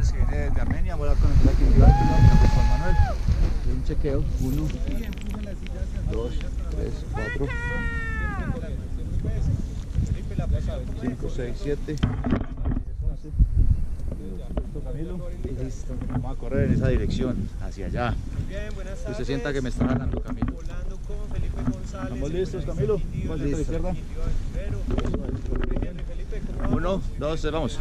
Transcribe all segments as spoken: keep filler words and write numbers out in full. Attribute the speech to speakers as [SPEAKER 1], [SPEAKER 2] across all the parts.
[SPEAKER 1] González, que viene de Armenia. Voy a hablar con el piloto individual, con Juan Manuel. De un chequeo, uno, dos, tres, cuatro, cinco, seis, siete, Camilo, y listo. Vamos a correr en esa dirección, hacia allá. Usted sienta que me está jalando, Camilo. ¿Estamos listos, Camilo? Vamos a la izquierda. Uno, dos, tres, vamos.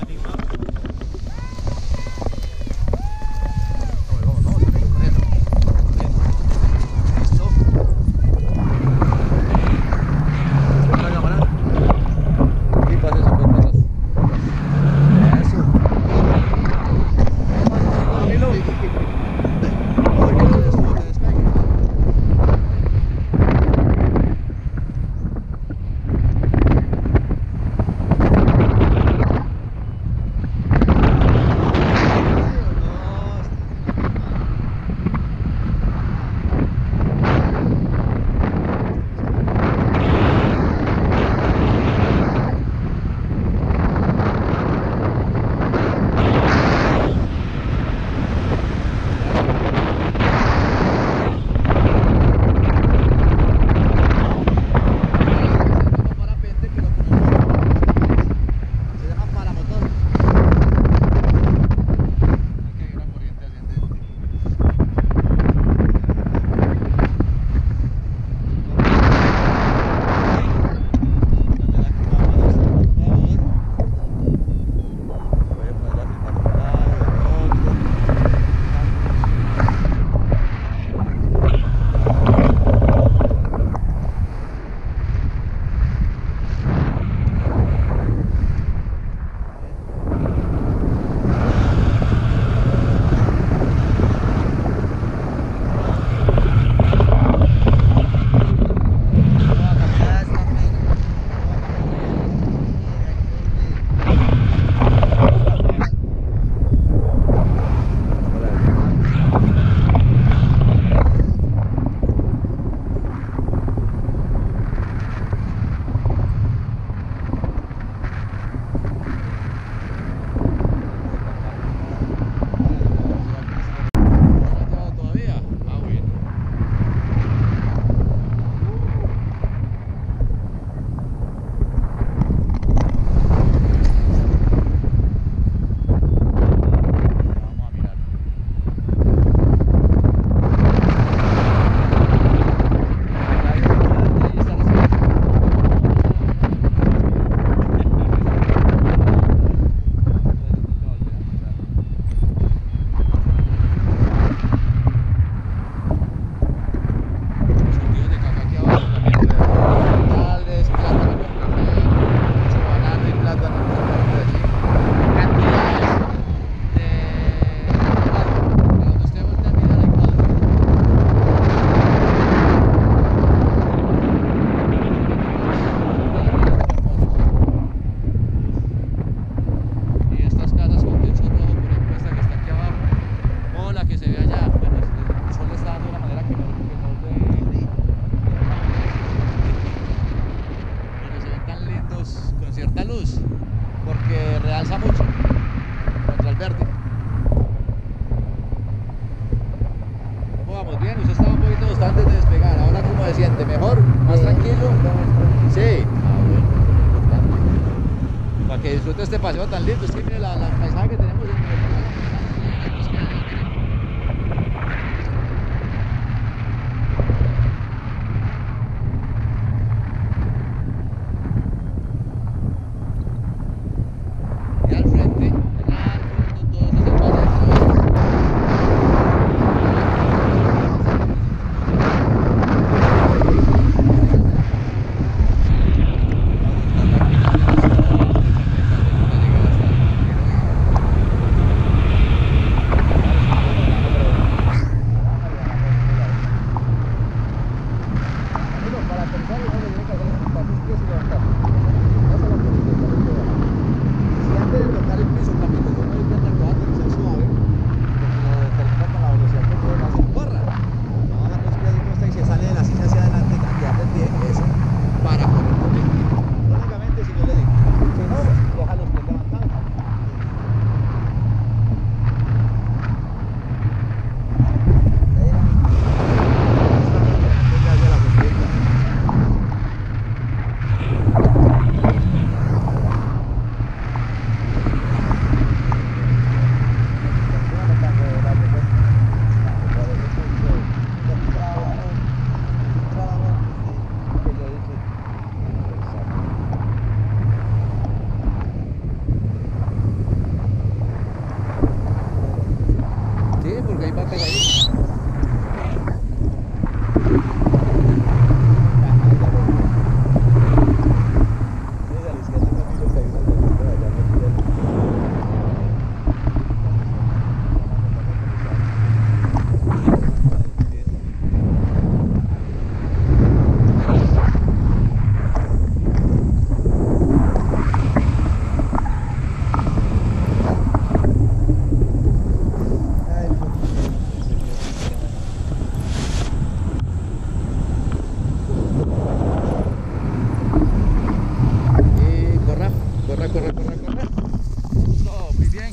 [SPEAKER 1] Este paseo tan lindo, es que mire la, la paisaje que tenemos en el...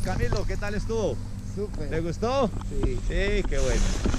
[SPEAKER 1] Camilo, ¿qué tal estuvo?
[SPEAKER 2] Súper.
[SPEAKER 1] ¿Le gustó?
[SPEAKER 2] Sí.
[SPEAKER 1] Sí, qué bueno.